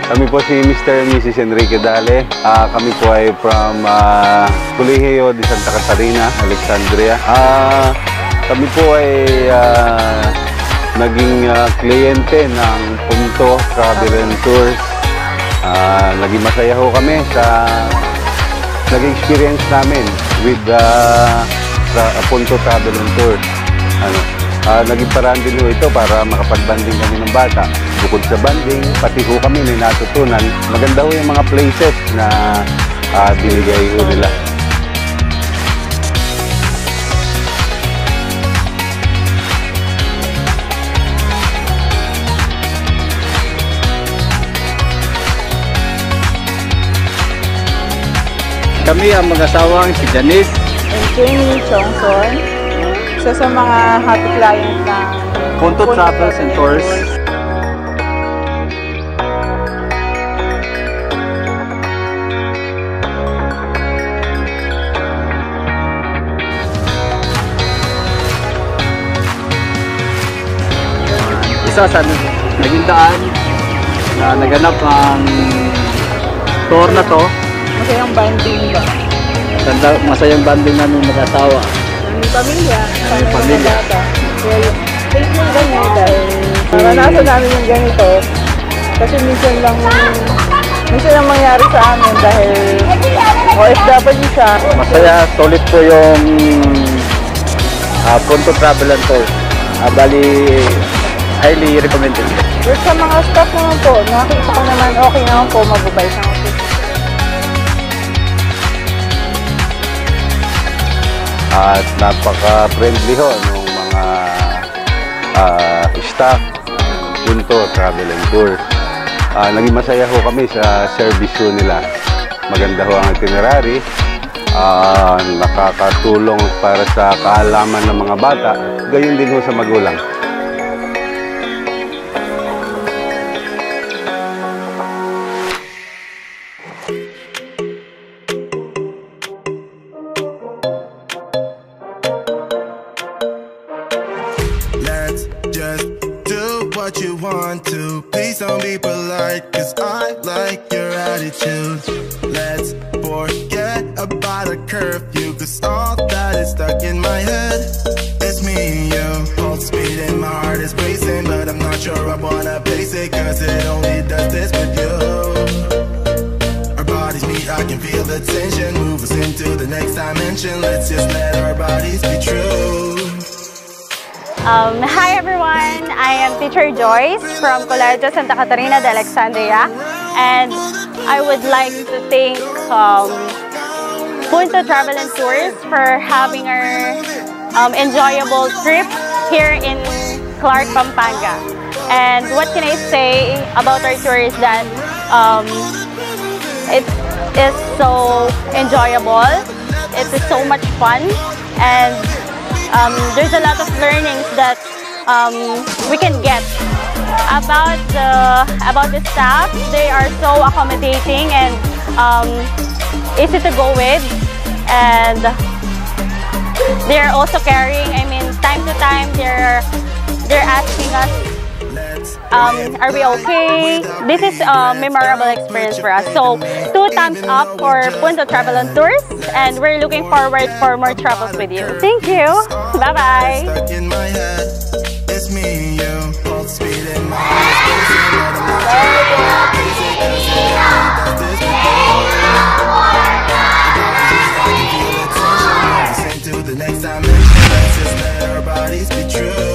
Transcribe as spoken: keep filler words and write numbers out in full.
Kami po si Mister and Missus Enrique Dale. Uh, kami po ay from uh, Colegio de Santa Catarina, Alexandria. Uh, kami po ay uh, naging uh, kliyente ng Punto Travel and Tours. Uh, naging masaya ho kami sa naging experience namin with uh, Punto Travel and Tours. Ano, uh, naging paraan din ho ito para makapag-banding kami ng bata. Bukod sa banding, pati ho kami may natutunan. Maganda ho yung mga places na uh, binigay ho nila. Kami ang mag-asawang si Janice and Kenny Chongson, isa sa mga happy client ng Punto Travels and Tours. Isa sa naging daan na naganap ang tour na to. Masayang banding ba? Ganda, masayang banding namin mag-asawa. Aming pamilya. Aming pamilya. Kaya take yung ganyan dahil naranasan namin yung ganito. Kasi minsan lang, minsan lang mangyari sa amin dahil O F W siya. Masaya, solid po yung uh, Punto Travel and Tours. Uh, bali, highly recommended. But sa mga staff naman po, nakita ko naman okay naman po, mababait naman po. At napaka-friendly ho ng mga uh, staff Punto Travel and Tours. Uh, naging masaya ho kami sa service ho nila. Maganda ho ang itinerary. Uh, nakakatulong para sa kaalaman ng mga bata. Gayon din ho sa magulang. Just do what you want to. Please don't be polite, cause I like your attitude. Let's forget about a curfew, cause all that is stuck in my head. It's me and you, pulse speed and my heart is racing, but I'm not sure I wanna face it, cause it only does this with you. Our bodies meet, I can feel the tension, move us into the next dimension. Let's just let our bodies be true. Um, hi everyone, I am Teacher Joyce from Colegio Santa Catarina de Alexandria, and I would like to thank um, Punto Travel and Tours for having our um, enjoyable trip here in Clark, Pampanga. And what can I say about our tour is that um, it is so enjoyable, it is so much fun, and Um, there's a lot of learnings that um, we can get about the about the staff. They are so accommodating and um, easy to go with, and they're also caring. I mean, time to time they're they're asking us, um, are we okay? This is a memorable experience for us. So two thumbs up for Punto Travel and Tours, and we're looking forward for more travels with you. Thank you. Bye bye. The next time, let's just let our bodies be true.